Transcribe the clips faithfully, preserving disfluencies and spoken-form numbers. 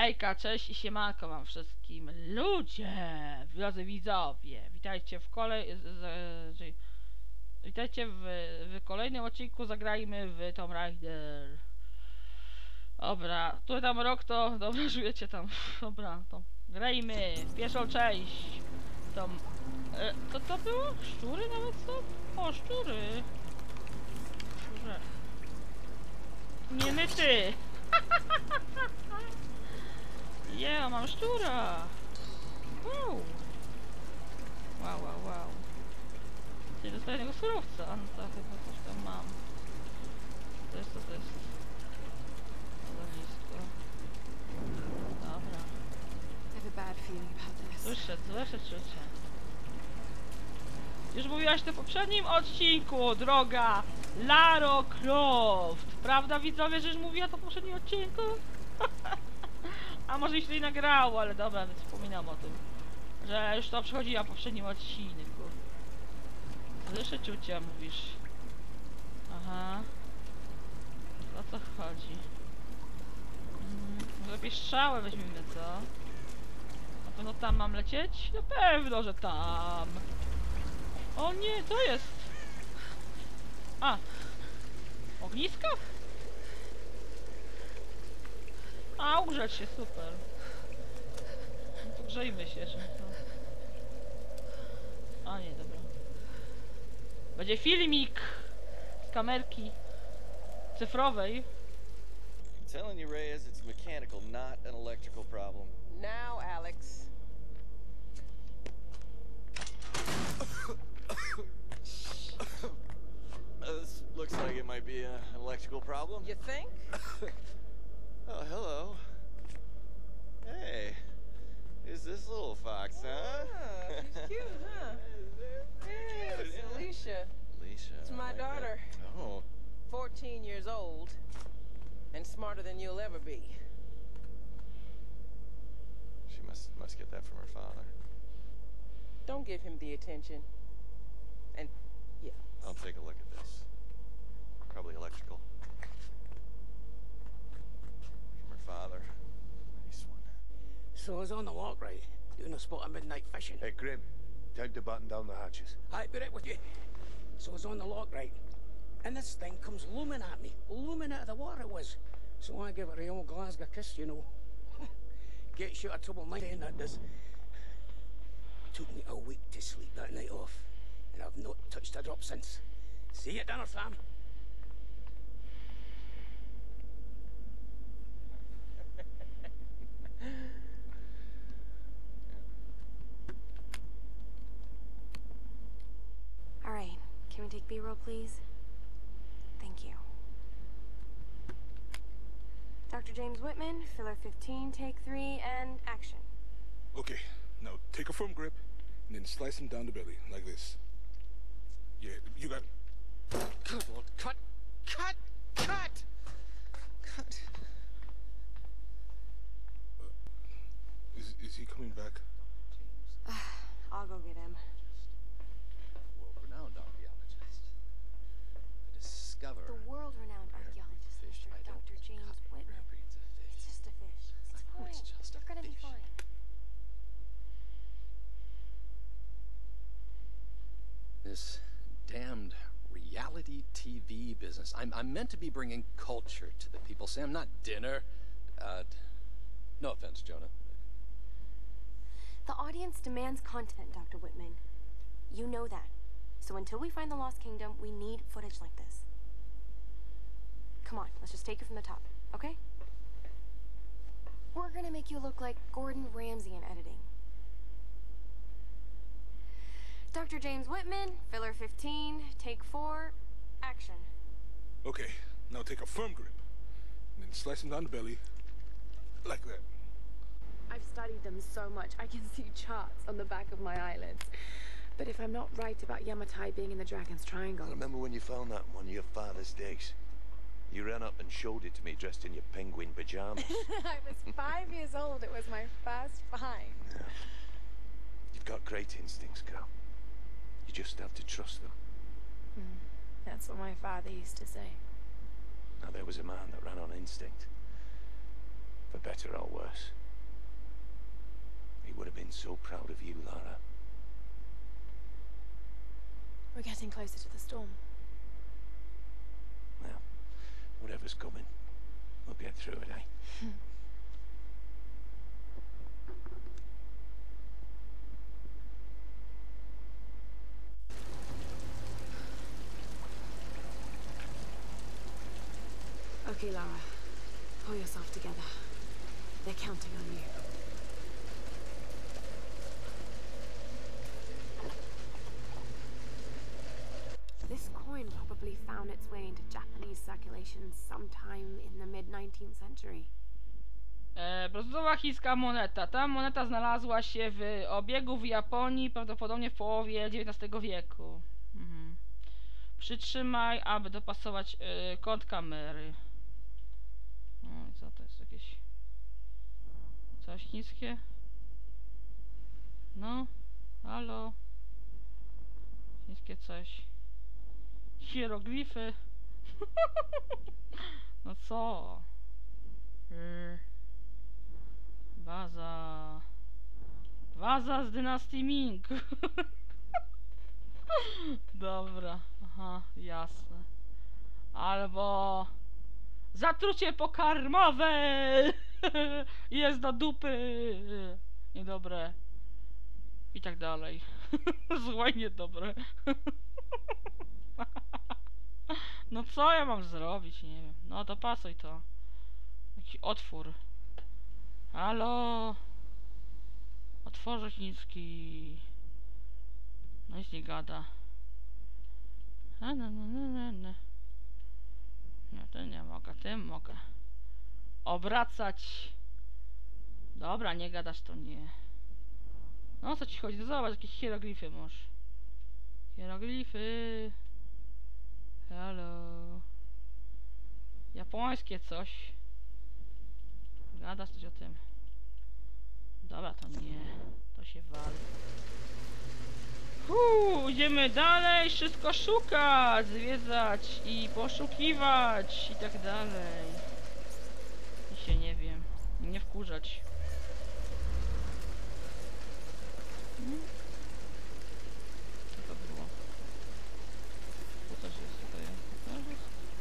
Hejka, cześć i siemanko wam wszystkim ludzie, drodzy widzowie, witajcie w kolej... Z, z, z, witajcie w, w kolejnym odcinku Zagrajmy w Tomb Raider. Dobra, tu tam rok to, dobra, żujecie tam, dobra, to grajmy w pierwszą część. To, e, co to było? Szczury nawet są? O, szczury. Szczurze. Nie my ty. Yeah, mam szczura! Wow! Wow, wow, wow. Czyli dostaję tego surowca. No to chyba coś tam mam. To jest, to, to jest... Zalisko. Dobra. Słyszę, słyszę, słyszę. Już mówiłaś to w poprzednim odcinku, droga Laro Croft. Prawda, widzowie, że już mówiła to w poprzednim odcinku? A może się nie nagrało, ale dobra, więc wspominam o tym. Że już to przechodziła w poprzednim odcinku. Słyszę czucia, mówisz. Aha. O co chodzi? Hmm, lepiej strzały weźmiemy, co? Na pewno tam mam lecieć? Na pewno, że tam. O nie, co jest? A. Ognisko? A, ugrzeć się, super. No to grzejmy się, że to... A nie, dobra. Będzie filmik z kamerki cyfrowej. I'm telling you, Reyes, it's mechanical, not an electrical problem. Now, Alex. Uh, this looks like it might be a, an electrical problem. You think? Oh, hello. Hey, who's this little fox, huh? Ah, she's cute, huh? Yeah, it's Alicia. Alicia. It's my I like daughter. that. Oh. fourteen years old. And smarter than you'll ever be. She must must get that from her father. Don't give him the attention. And, yeah. I'll take a look at this. Probably electrical. From her father. Nice one. So I was on the lock, right? Doing a spot of midnight fishing. Hey, Grim, time to button down the hatches. I'd be right with you. So I was on the lock, right? And this thing comes looming at me. Looming out of the water it was. So I give it a old Glasgow kiss, you know. Gets you out of trouble night, and that does. Took me a week to sleep that night off. And I've not touched a drop since. See you at dinner, fam. All right, can we take B-roll, please? Thank you. Doctor James Whitman, filler fifteen, take three, and action. Okay, now take a firm grip, and then slice him down the belly, like this. Yeah, you got... Good Lord, cut! Cut! Cut! Cut! Uh, is, is he coming back? I'll go get him. World-renowned archaeologist. The discoverer. The world-renowned archaeologist, Fish. Mister I don't Doctor James cut Whitman. rare breeds of fish. It's just a fish. It's I know fine. it's just a You're gonna be fish. fine. This damned reality T V business. I'm, I'm meant to be bringing culture to the people, Sam, not dinner. Uh, no offense, Jonah. The audience demands content, Doctor Whitman. You know that. So until we find the Lost Kingdom, we need footage like this. Come on, let's just take it from the top, okay? We're gonna make you look like Gordon Ramsay in editing. Doctor James Whitman, filler fifteen, take four, action. Okay, now take a firm grip, and then slice him down the belly, like that. I've studied them so much, I can see charts on the back of my eyelids. But if I'm not right about Yamatai being in the Dragon's Triangle... I remember when you found that on one of your father's digs. You ran up and showed it to me dressed in your penguin pajamas. I was five years old. It was my first find. Yeah. You've got great instincts, girl. You just have to trust them. Hmm. That's what my father used to say. Now, there was a man that ran on instinct. For better or worse. He would have been so proud of you, Lara. We're getting closer to the storm. Well, whatever's coming, we'll get through it, eh? Okay, Lara. Pull yourself together. They're counting on you. This coin probably found its way into Japanese circulation sometime in the mid nineteenth century. E, brązowa chińska moneta. Ta moneta znalazła się w obiegu w Japonii prawdopodobnie w połowie dziewiętnastego wieku. Mhm. Przytrzymaj, aby dopasować e, kąt kamery. No i co to jest? Jakieś coś chińskie? No, halo. Chińskie coś. Hieroglify. No co? Yy. Baza. Baza z dynastii Ming. Dobra, aha, jasne. Albo zatrucie pokarmowe. Jest do dupy. Niedobre. I tak dalej. Złe, niedobre. No co ja mam zrobić? Nie wiem. No dopasuj to. Jakiś otwór. Halo. Otworze chiński. No nic nie gada. A, no, no, no, no, no. No to nie mogę, tym mogę. Obracać. Dobra, nie gadasz, to nie. No o co ci chodzi? No zobacz, jakieś hieroglify masz. Hieroglify. Halo. Japońskie coś. Gadasz coś o tym. Dobra, to nie. To się wali. Uuu, idziemy dalej, wszystko szukać, zwiedzać i poszukiwać i tak dalej. I się nie wiem, nie wkurzać. Hmm? Co to było? Co to jest tutaj? Co to jest?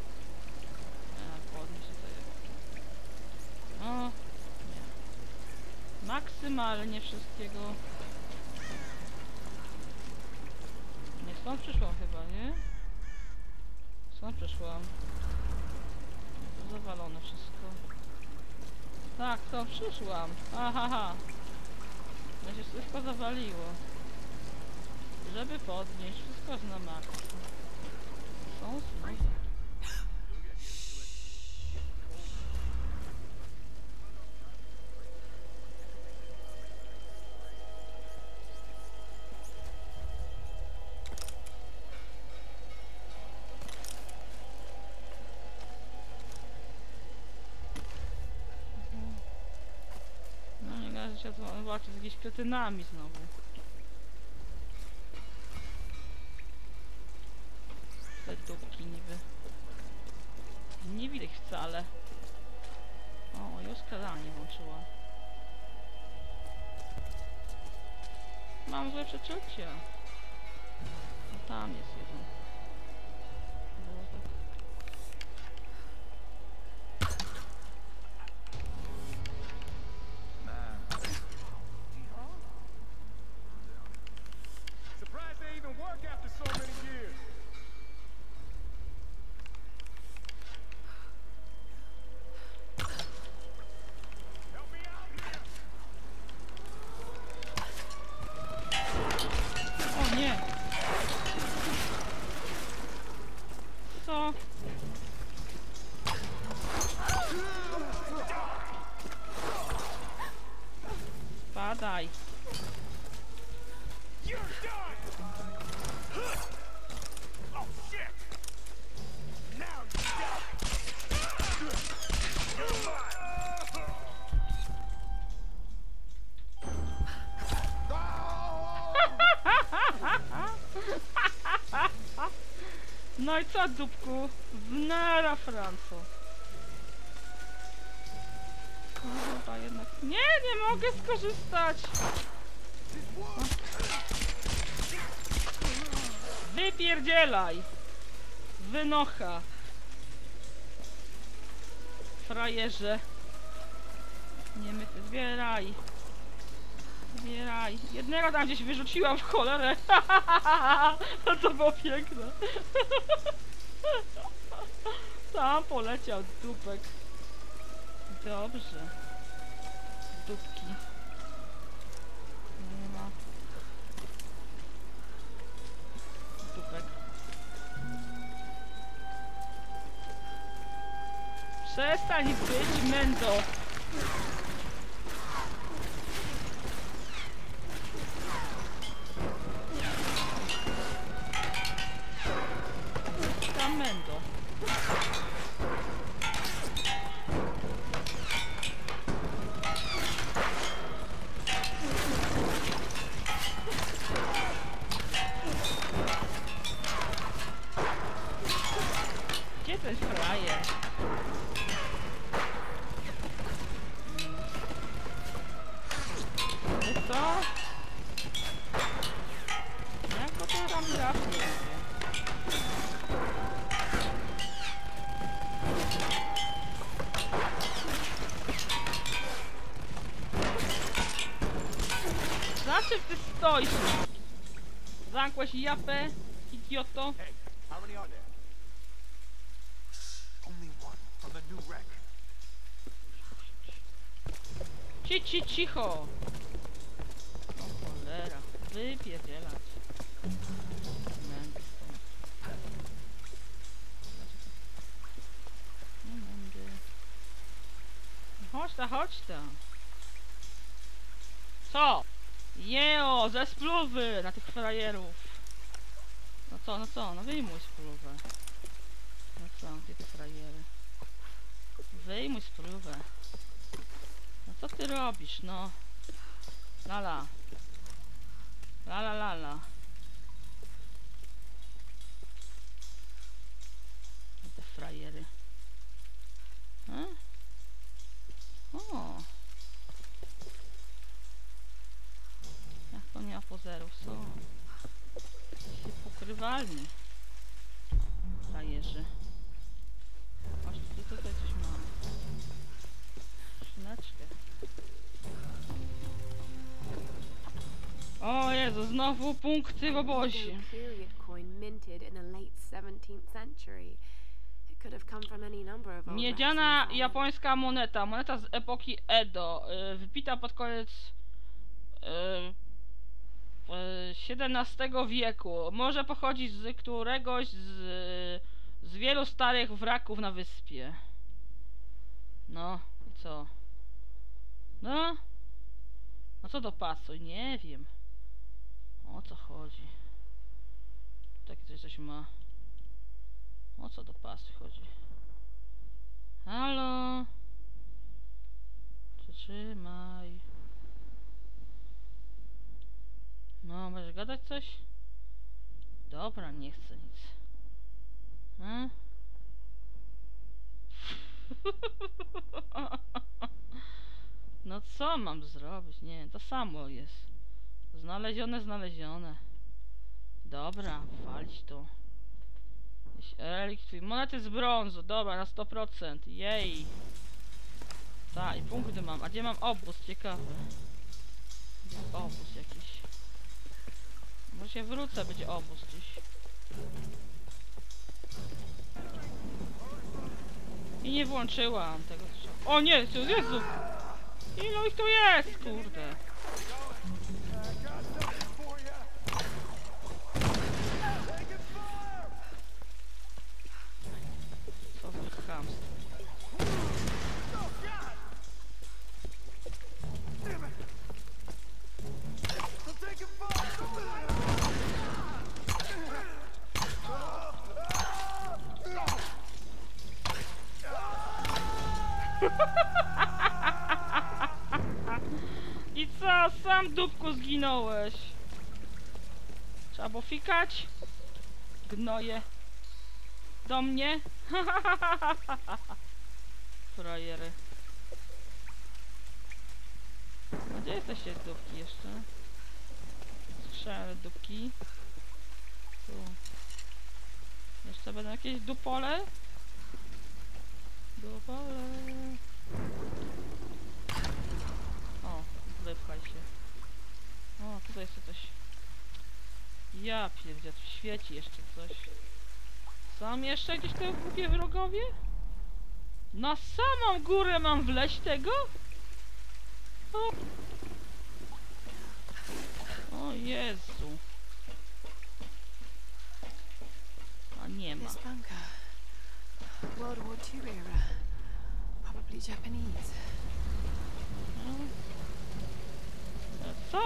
A, podnieś tutaj. O, nie. Maksymalnie wszystkiego. Nie, stąd przyszłam chyba, nie? Stąd przyszłam. To zawalone wszystko. Tak, stąd przyszłam. Ahaha. No się wszystko zawaliło. Żeby podnieść, wszystko jest na maksa. Są znowu. Się to walczy z jakimiś kretynami znowu. Te dupki niby. Nie widać wcale. O, już skradanie włączyła. Mam złe przeczucia. No tam jest jeden. Było tak. Co? Padaj. No i co, dupku? Wnera Franco. Nie, nie mogę skorzystać. Wypierdzielaj. Wynocha. Frajerze. Nie my zbieraj. Zbieraj. Jednego tam gdzieś wyrzuciłam w cholerę. No to było piękne. Tam poleciał dupek. Dobrze. Dupki. Nie ma. Dupek. Przestań być mędo. Tam mędo. Gdzie ten frajer? No co? Jak go to tam trafi? Za czym ty stoisz? Zamkłeś japę, idioto. Hey, how many are there? Only one from the new wreck. Ci, ci, cicho! O cholera, wypierdzielać. Mędy stąd. No mędy. Chodź ta, chodź ta. Co? Jeo, ze spluwy na tych frajerów. No co, no co, no wyjmuj spluwę. No co, gdzie te frajery? Wyjmuj spluwę. No co ty robisz, no? Lala. Lala, lala. No te frajery. E? O. Jak to nie ma pozerów, są. Się pokrywalni. Frajerzy. Aż tu tutaj coś mamy. Szyneczkę. O Jezu, znowu punkty w obozie. Period coin minted in the late seventeenth century. It could have come from any number of old Miedziana wrecks. japońska moneta. Moneta z epoki Edo. Yy, wypita pod koniec yy, yy, siedemnastego wieku. Może pochodzić z któregoś z, z wielu starych wraków na wyspie. No, i co? No? No co do pasu? Nie wiem. O co chodzi? Takie coś, coś ma. O co do pasu chodzi? Halo? Przytrzymaj. No, będziesz gadać coś? Dobra, nie chcę nic. Hmm? No co mam zrobić? Nie wiem, to samo jest. Znalezione, znalezione. Dobra, walić to. Relikwii. Monety z brązu, dobra, na sto procent. Jej. Tak, i punkty mam. A gdzie mam obóz? Ciekawe. Gdzie jest obóz jakiś? Może się wrócę, będzie obóz gdzieś. I nie włączyłam tego. O nie, Jezu! Ilu ich tu jest, kurde? Co za chamstwo. I co? Sam dupku zginąłeś. Trzeba było fikać? Gnoje. Do mnie? Frajery. Gdzie jesteście dupki jeszcze? Słyszałem dupki. Tu. Jeszcze będą jakieś dupole? Dupole. O, wypchaj się. O, tutaj jeszcze coś. Ja pierdzie, tu świeci jeszcze coś. Są jeszcze gdzieś te głupie wrogowie? Na samą górę mam wleźć tego? O, o Jezu. A nie ma. This bunker. World War Two era. Probably Japanese. No. Co?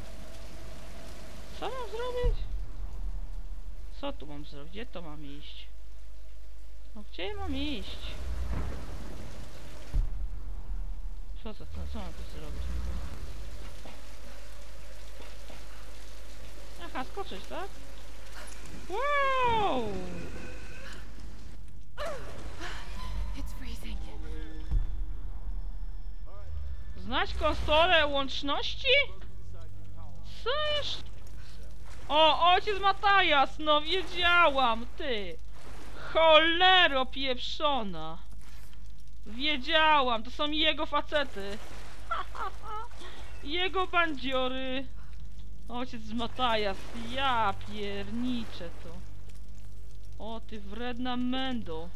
Co mam zrobić? Co tu mam zrobić? Gdzie to mam iść? No gdzie mam iść? Co to? Co, co mam tu zrobić? Aha, skoczyć, tak? Wow! It's freezing. Znać konsolę łączności? Co jeszcze? O, ojciec Matajas, no wiedziałam, ty! Cholero pieprzona! Wiedziałam, to są jego facety! Jego bandziory! Ojciec Matajas, ja pierniczę to! O, ty wredna mendo!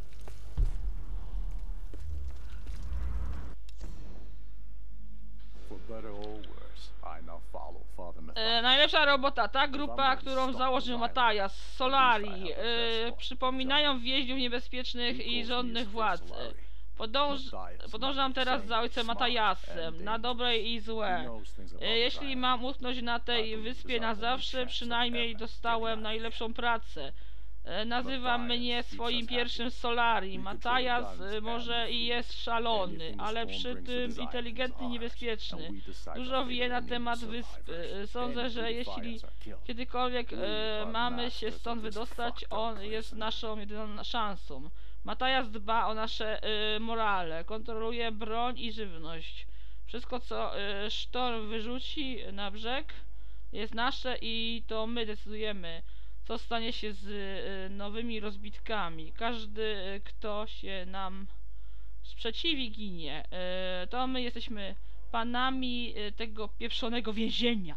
E, najlepsza robota, ta grupa, którą założył Matajas, Solari, e, przypominają więźniów niebezpiecznych i żądnych władz. E, podąż, podążam teraz za ojcem Matajasem, na dobre i złe. E, jeśli mam utknąć na tej wyspie na zawsze, przynajmniej dostałem najlepszą pracę. E, nazywam mnie swoim pierwszym Solari. Matajas e, może i jest szalony, ale przy tym inteligentny i niebezpieczny. Dużo wie na temat wyspy. E, sądzę, że jeśli kiedykolwiek e, mamy się stąd wydostać, on jest naszą jedyną szansą. Matajas dba o nasze e, morale, kontroluje broń i żywność. Wszystko, co e, sztorm wyrzuci na brzeg, jest nasze i to my decydujemy, co stanie się z y, nowymi rozbitkami. Każdy, y, kto się nam sprzeciwi, ginie. Y, to my jesteśmy panami y, tego pieprzonego więzienia.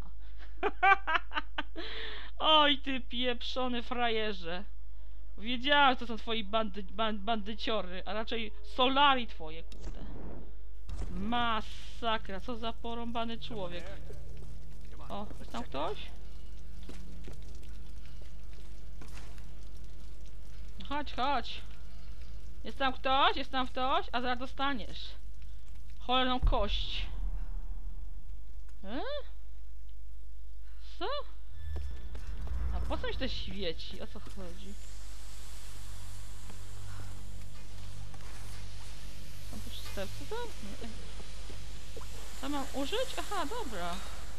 Oj, ty pieprzony frajerze. Wiedziałem, to są twoi bandy, band, bandyciory, a raczej Solari twoje, kurde. Masakra, co za porąbany człowiek. O, jest tam ktoś? Chodź, chodź. Jest tam ktoś? Jest tam ktoś? A zaraz dostaniesz. Cholerną kość. E? Co? A po co mi się to świeci? O co chodzi? Mam tu przystępcy tam? Nie. Co mam użyć? Aha, dobra.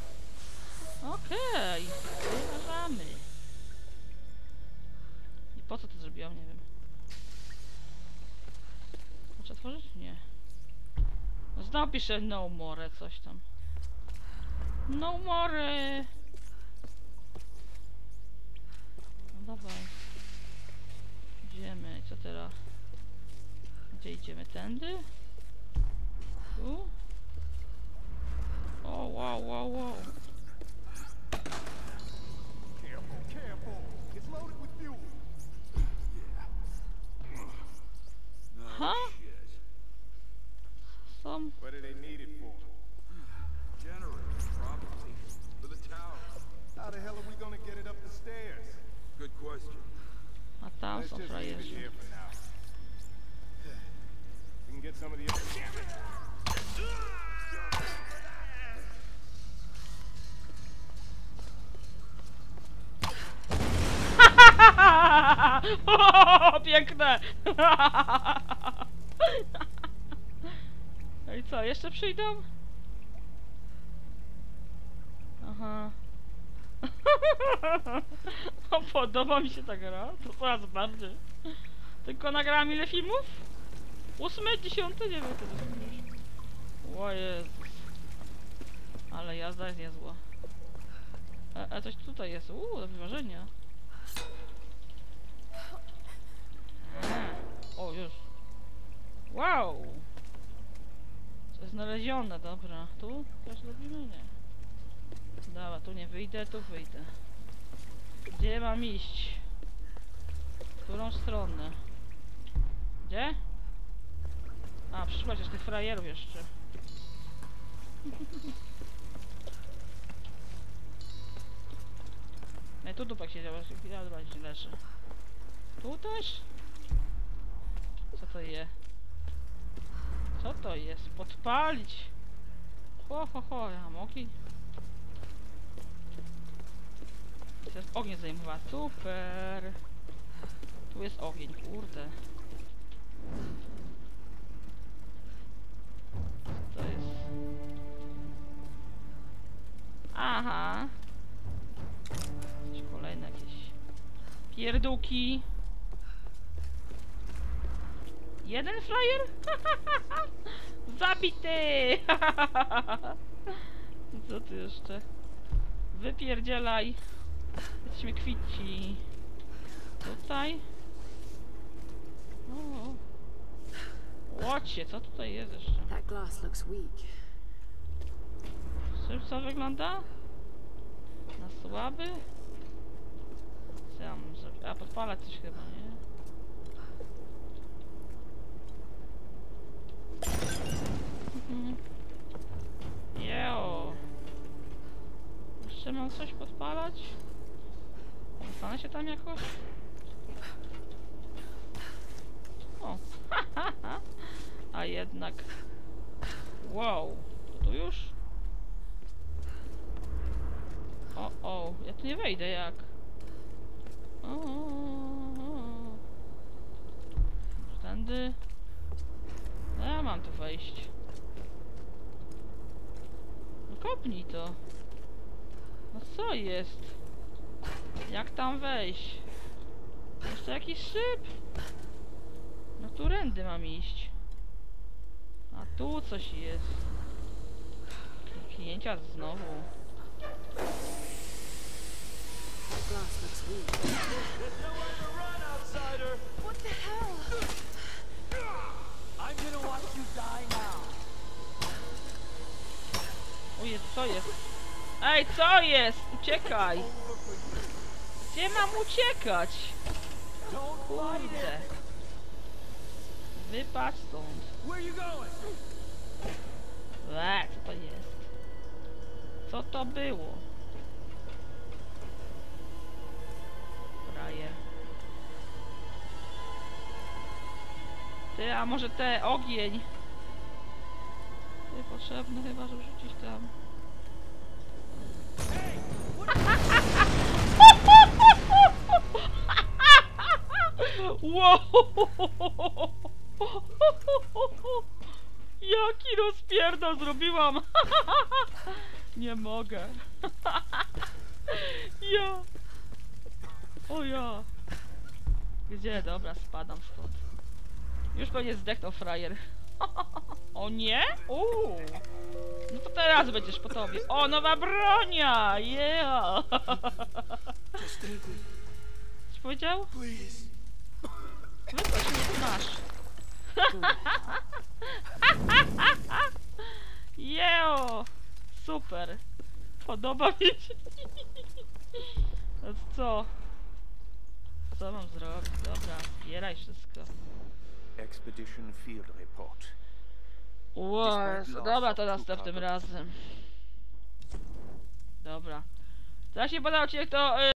Okej. Okay. Uważamy. Po co to zrobiłam? Nie wiem. Muszę otworzyć? Nie. No znowu pisze no more, coś tam. No more! No dawaj. Idziemy. Co teraz? Gdzie idziemy? Tędy? Tu? O, wow, wow, wow. Huh? Some. What do they need it for? Generators, probably. For the tower. How the hell are we gonna get it up the stairs? Good question. A tam Let's są just leave it frajerzy. here for now. We can get some of the other. Damn it! O, piękne! No i co, jeszcze przyjdą? Aha. O, podoba mi się ta gra, to coraz bardziej. Tylko nagrałam ile filmów? Ósme, dziesiąte, dziewiąte. O Jezus. Ale jazda jest niezła. A, a coś tutaj jest. Uuu, do wyważenia. A, o, już. Wow! Coś znalezione, dobra. Tu też robimy? Nie. Dobra, tu nie wyjdę, tu wyjdę. Gdzie mam iść? W którą stronę? Gdzie? A, przeszukać jeszcze tych frajerów jeszcze. No tu dupak siedział, ja dobra, gdzie leży. Tu też? Co to je? Co to jest? Podpalić! Ho, ho, ho, ja mam ogień. Teraz ogień zajmowa. Super! Tu jest ogień, kurde. Co to jest? Aha! Kolejne jakieś pierdółki. Jeden flyer? Zabity! Co ty jeszcze? Wypierdzielaj. Jesteśmy kwici. Tutaj. O. Łocie, co tutaj jest jeszcze? That glass looks weak. Co, co wygląda? Na słaby? Co ja mam zrobić? A, podpalać coś chyba, nie? Mhm. Jeo. Jeszcze mam coś podpalać? Dostanę się tam jakoś? O, a jednak. Wow, to tu już? O, o, ja tu nie wejdę jak? O, o, o, o. Może tędy? No ja mam tu wejść. No kopnij to. No co jest? Jak tam wejść? Jeszcze jakiś szyb? No tu rędy mam iść. A tu coś jest. Kliknięcia znowu. Glass looks weak. There's nowhere to run, outsider! What the hell? I'm gonna watch you die now. Ojej, co jest? Ej, co jest? Uciekaj! Gdzie mam uciekać? Kurde. Wypatrz stąd. Where you going? Eee, co to jest? Co to było? Frajer. Ty, a może te ogień? Ty potrzebny chyba, żeby rzucić tam. Wow! Jaki rozpierdol zrobiłam! Nie mogę. Ja. O ja. Gdzie? Dobra, spadam stąd. Już pewnie zdechnął frajer. O nie? Uuu. No to teraz będziesz po tobie. O, nowa bronia! Yeah! Coś powiedział? Wychodź, nie masz. Jeo! Super! Podoba mi się. No co? Co mam zrobić? Dobra, zbieraj wszystko. Expedition Field Report. Wow, dobra, to następnym razem. Dobra. Co się podobało ci, to...